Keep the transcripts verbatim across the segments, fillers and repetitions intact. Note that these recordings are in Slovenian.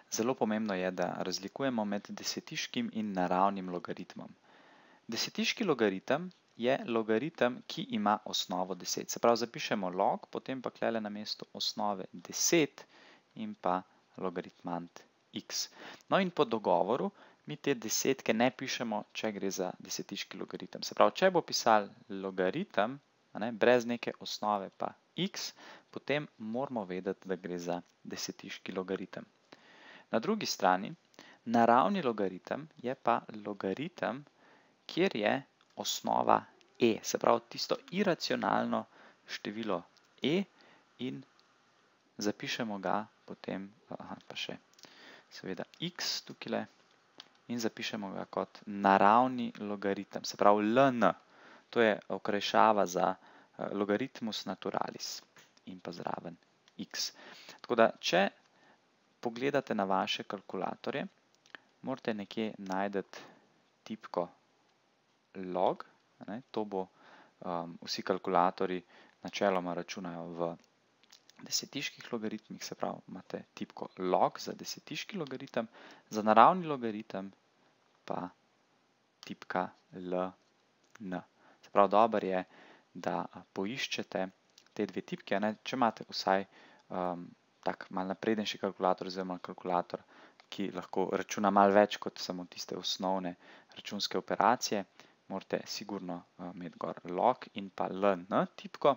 Zelo pomembno je, da razlikujemo med desetiškim in naravnim logaritmom. Desetiški logaritem je logaritem, ki ima osnovo deset. Se pravi, zapišemo log, potem pa klele na mesto osnove deset in pa logaritmant x. No in po dogovoru mi te desetke ne pišemo, če gre za desetiški logaritem. Se pravi, če bo pisal logaritem, ne, brez neke osnove pa x, potem moramo vedeti, da gre za desetiški logaritem. Na drugi strani, naravni logaritem je pa logaritem, kjer je osnova e, se pravi tisto iracionalno število e in zapišemo ga potem, aha, pa še seveda x tukaj in zapišemo ga kot naravni logaritem, se pravi ln. To je okrajšava za logaritmus naturalis in pa zraven x. Tako da, če pogledate na vaše kalkulatorje, morate nekje najti tipko log, ne, to bo um, vsi kalkulatorji načeloma računajo v desetiških logaritmih, se pravi, imate tipko log za desetiški logaritem, za naravni logaritem pa tipka ln. Se pravi, dobro je, da poiščete te dve tipke, ne, če imate vsaj um, tak malo naprednejši kalkulator oziroma kalkulator, ki lahko računa malo več kot samo tiste osnovne računske operacije, morate sigurno imeti gor log in pa ln tipko,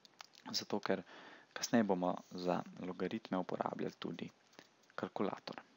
zato ker kasneje bomo za logaritme uporabljali tudi kalkulator.